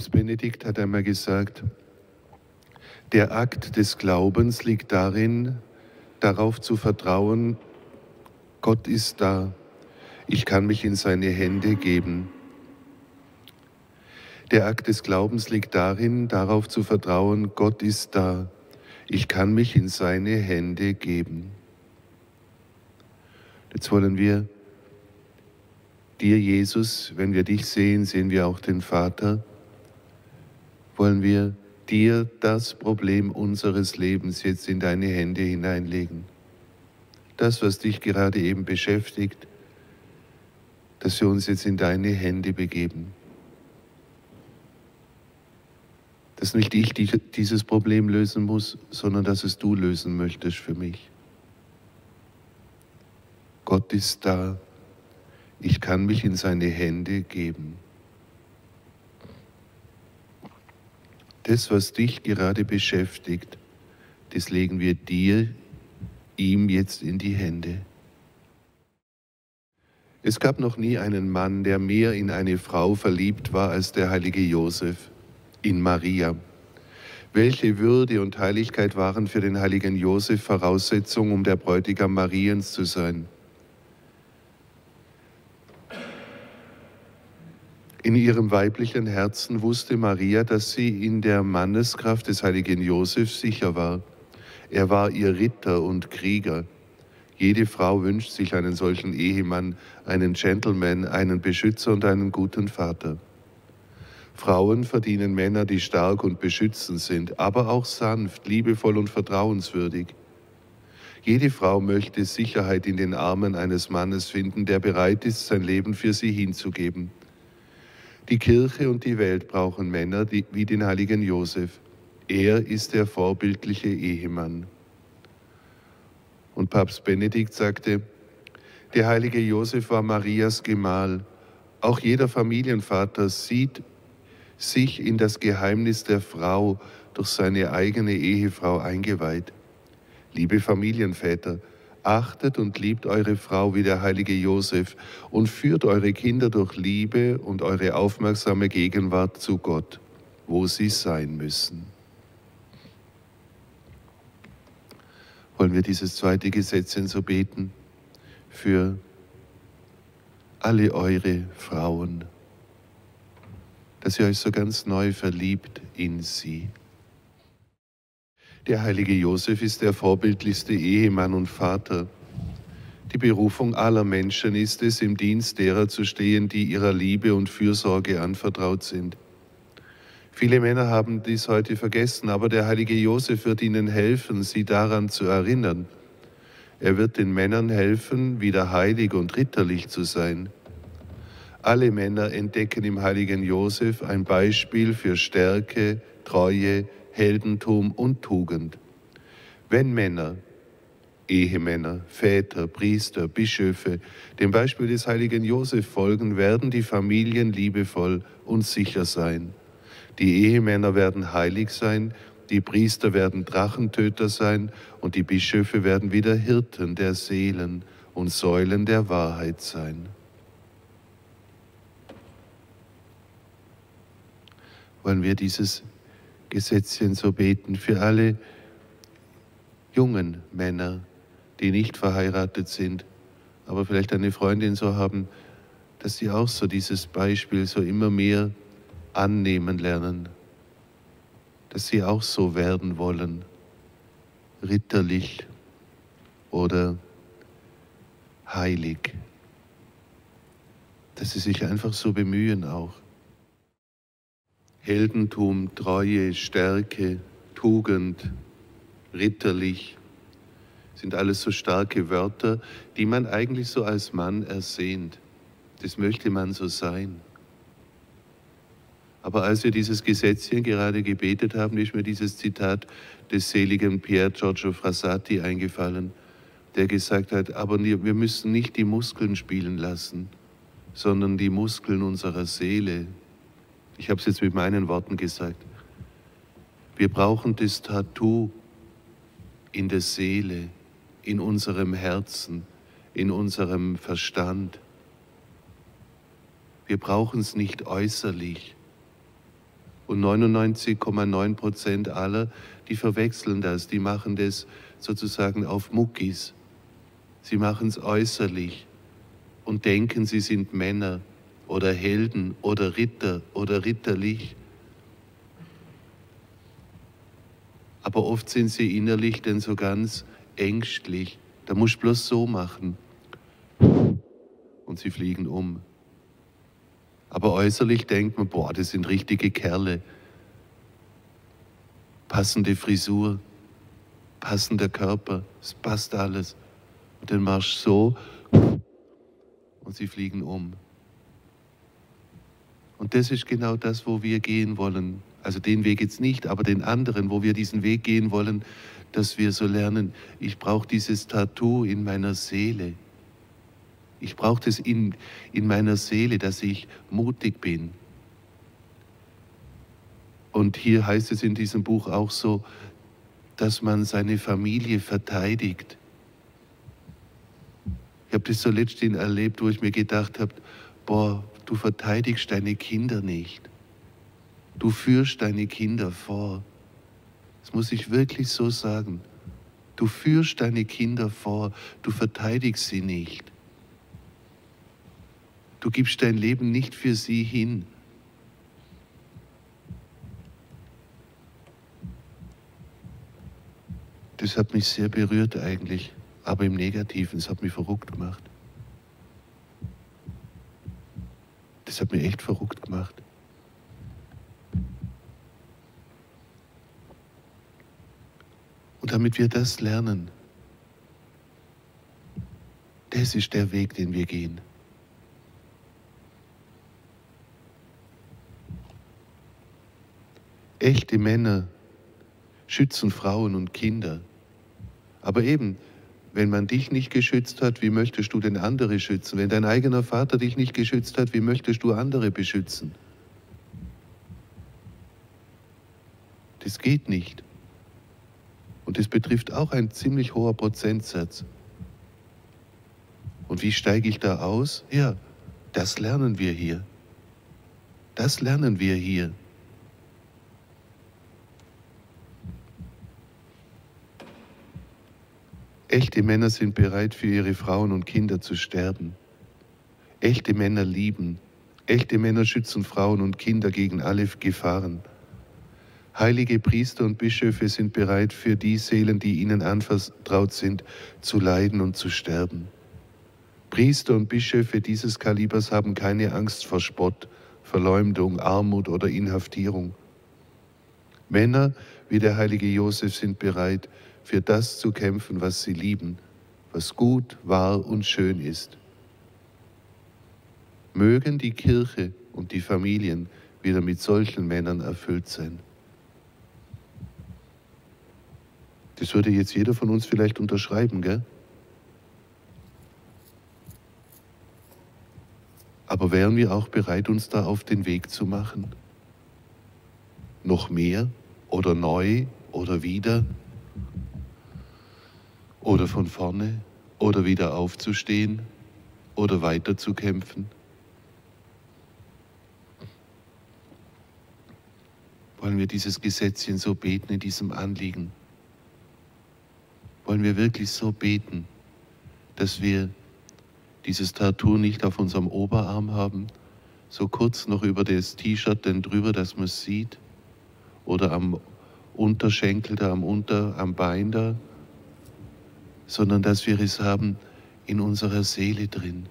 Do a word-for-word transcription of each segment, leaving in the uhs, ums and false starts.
Papst Benedikt hat einmal gesagt, der Akt des Glaubens liegt darin, darauf zu vertrauen, Gott ist da, ich kann mich in seine Hände geben. Der Akt des Glaubens liegt darin, darauf zu vertrauen, Gott ist da, ich kann mich in seine Hände geben. Jetzt wollen wir dir, Jesus, wenn wir dich sehen, sehen wir auch den Vater, wollen wir dir das Problem unseres Lebens jetzt in deine Hände hineinlegen. Das, was dich gerade eben beschäftigt, dass wir uns jetzt in deine Hände begeben. Dass nicht ich dieses Problem lösen muss, sondern dass es du lösen möchtest für mich. Gott ist da. Ich kann mich in seine Hände geben. Das, was dich gerade beschäftigt, das legen wir dir, ihm jetzt in die Hände. Es gab noch nie einen Mann, der mehr in eine Frau verliebt war als der heilige Josef, in Maria. Welche Würde und Heiligkeit waren für den heiligen Josef Voraussetzung, um der Bräutigam Mariens zu sein? In ihrem weiblichen Herzen wusste Maria, dass sie in der Manneskraft des heiligen Josef sicher war. Er war ihr Ritter und Krieger. Jede Frau wünscht sich einen solchen Ehemann, einen Gentleman, einen Beschützer und einen guten Vater. Frauen verdienen Männer, die stark und beschützend sind, aber auch sanft, liebevoll und vertrauenswürdig. Jede Frau möchte Sicherheit in den Armen eines Mannes finden, der bereit ist, sein Leben für sie hinzugeben. Die Kirche und die Welt brauchen Männer die, wie den heiligen Josef. Er ist der vorbildliche Ehemann. Und Papst Benedikt sagte, der heilige Josef war Marias Gemahl. Auch jeder Familienvater sieht sich in das Geheimnis der Frau durch seine eigene Ehefrau eingeweiht. Liebe Familienväter, achtet und liebt eure Frau wie der heilige Josef und führt eure Kinder durch Liebe und eure aufmerksame Gegenwart zu Gott, wo sie sein müssen. Wollen wir dieses zweite Gesetzchen so beten für alle eure Frauen, dass ihr euch so ganz neu verliebt in sie. Der heilige Josef ist der vorbildlichste Ehemann und Vater. Die Berufung aller Menschen ist es, im Dienst derer zu stehen, die ihrer Liebe und Fürsorge anvertraut sind. Viele Männer haben dies heute vergessen, aber der heilige Josef wird ihnen helfen, sie daran zu erinnern. Er wird den Männern helfen, wieder heilig und ritterlich zu sein. Alle Männer entdecken im heiligen Josef ein Beispiel für Stärke, Treue, Heldentum und Tugend. Wenn Männer, Ehemänner, Väter, Priester, Bischöfe dem Beispiel des heiligen Josef folgen, werden die Familien liebevoll und sicher sein. Die Ehemänner werden heilig sein, die Priester werden Drachentöter sein und die Bischöfe werden wieder Hirten der Seelen und Säulen der Wahrheit sein. Wollen wir dieses Gesetzchen so beten für alle jungen Männer, die nicht verheiratet sind, aber vielleicht eine Freundin so haben, dass sie auch so dieses Beispiel so immer mehr annehmen lernen, dass sie auch so werden wollen, ritterlich oder heilig, dass sie sich einfach so bemühen auch. Heldentum, Treue, Stärke, Tugend, ritterlich sind alles so starke Wörter, die man eigentlich so als Mann ersehnt. Das möchte man so sein. Aber als wir dieses Gesetzchen gerade gebetet haben, ist mir dieses Zitat des seligen Pier Giorgio Frassati eingefallen, der gesagt hat, aber wir müssen nicht die Muskeln spielen lassen, sondern die Muskeln unserer Seele. Ich habe es jetzt mit meinen Worten gesagt. Wir brauchen das Tattoo in der Seele, in unserem Herzen, in unserem Verstand. Wir brauchen es nicht äußerlich. Und neunundneunzig Komma neun Prozent aller, die verwechseln das, die machen das sozusagen auf Muckis. Sie machen es äußerlich und denken, sie sind Männer oder Helden oder Ritter oder ritterlich. Aber oft sind sie innerlich denn so ganz ängstlich. Da musst du bloß so machen. Und sie fliegen um. Aber äußerlich denkt man, boah, das sind richtige Kerle. Passende Frisur, passender Körper, es passt alles. Und dann machst du so und sie fliegen um. Und das ist genau das, wo wir gehen wollen. Also den Weg jetzt nicht, aber den anderen, wo wir diesen Weg gehen wollen, dass wir so lernen, ich brauche dieses Tattoo in meiner Seele. Ich brauche das in, in meiner Seele, dass ich mutig bin. Und hier heißt es in diesem Buch auch so, dass man seine Familie verteidigt. Ich habe das so letztens erlebt, wo ich mir gedacht habe, boah, du verteidigst deine Kinder nicht. Du führst deine Kinder vor. Das muss ich wirklich so sagen. Du führst deine Kinder vor, du verteidigst sie nicht. Du gibst dein Leben nicht für sie hin. Das hat mich sehr berührt eigentlich, aber im Negativen, es hat mich verrückt gemacht. Das hat mich echt verrückt gemacht. Und damit wir das lernen, das ist der Weg, den wir gehen. Echte Männer schützen Frauen und Kinder. Aber eben, wenn man dich nicht geschützt hat, wie möchtest du denn andere schützen? Wenn dein eigener Vater dich nicht geschützt hat, wie möchtest du andere beschützen? Das geht nicht. Und das betrifft auch ein ziemlich hoher Prozentsatz. Und wie steige ich da aus? Ja, das lernen wir hier. Das lernen wir hier. Echte Männer sind bereit, für ihre Frauen und Kinder zu sterben. Echte Männer lieben. Echte Männer schützen Frauen und Kinder gegen alle Gefahren. Heilige Priester und Bischöfe sind bereit, für die Seelen, die ihnen anvertraut sind, zu leiden und zu sterben. Priester und Bischöfe dieses Kalibers haben keine Angst vor Spott, Verleumdung, Armut oder Inhaftierung. Männer wie der heilige Josef sind bereit, für das zu kämpfen, was sie lieben, was gut, wahr und schön ist. Mögen die Kirche und die Familien wieder mit solchen Männern erfüllt sein. Das würde jetzt jeder von uns vielleicht unterschreiben, gell? Aber wären wir auch bereit, uns da auf den Weg zu machen? Noch mehr oder neu oder wieder? Oder von vorne oder wieder aufzustehen oder weiterzukämpfen? Wollen wir dieses Gesetzchen so beten in diesem Anliegen? Wollen wir wirklich so beten, dass wir dieses Tattoo nicht auf unserem Oberarm haben, so kurz noch über das T-Shirt denn drüber, dass man es sieht, oder am Unterschenkel da, am Unter, am Bein da, sondern dass wir es haben in unserer Seele drin.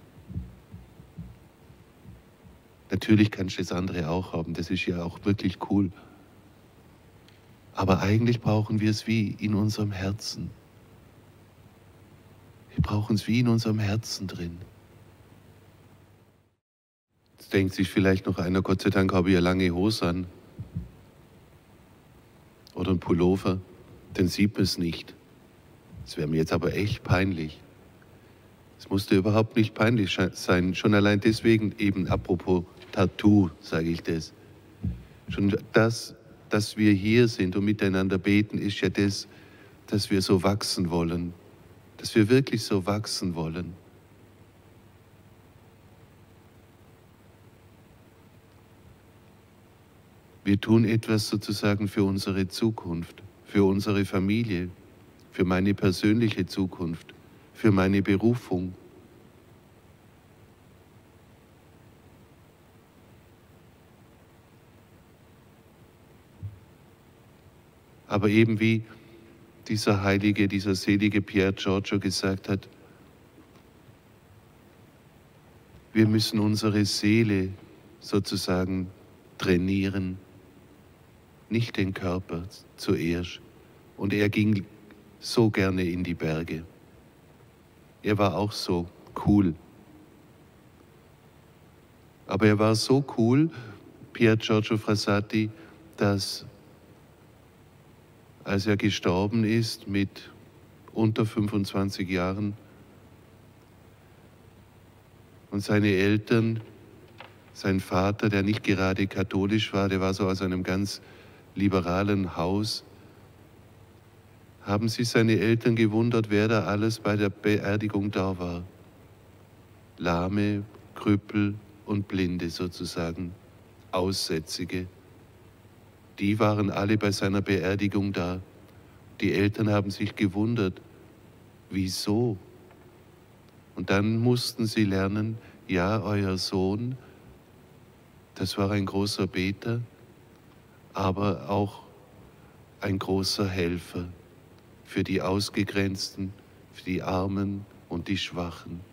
Natürlich kannst du das andere auch haben, das ist ja auch wirklich cool. Aber eigentlich brauchen wir es wie in unserem Herzen. Wir brauchen es wie in unserem Herzen drin. Jetzt denkt sich vielleicht noch einer, Gott sei Dank habe ich ja lange Hose an. Oder ein Pullover, dann sieht man es nicht. Das wäre mir jetzt aber echt peinlich. Es musste überhaupt nicht peinlich sein, schon allein deswegen eben, apropos Tattoo, sage ich das. Schon das, dass wir hier sind und miteinander beten, ist ja das, dass wir so wachsen wollen. Dass wir wirklich so wachsen wollen. Wir tun etwas sozusagen für unsere Zukunft, für unsere Familie, für meine persönliche Zukunft, für meine Berufung. Aber eben wie dieser heilige, dieser selige Pier Giorgio gesagt hat, wir müssen unsere Seele sozusagen trainieren, nicht den Körper zuerst. Und er ging so gerne in die Berge. Er war auch so cool. Aber er war so cool, Pier Giorgio Frassati, dass als er gestorben ist mit unter fünfundzwanzig Jahren und seine Eltern, sein Vater, der nicht gerade katholisch war, der war so aus einem ganz liberalen Haus, haben sich seine Eltern gewundert, wer da alles bei der Beerdigung da war. Lahme, Krüppel und Blinde sozusagen, Aussätzige. Die waren alle bei seiner Beerdigung da. Die Eltern haben sich gewundert, wieso? Und dann mussten sie lernen, ja, euer Sohn, das war ein großer Beter, aber auch ein großer Helfer für die Ausgegrenzten, für die Armen und die Schwachen.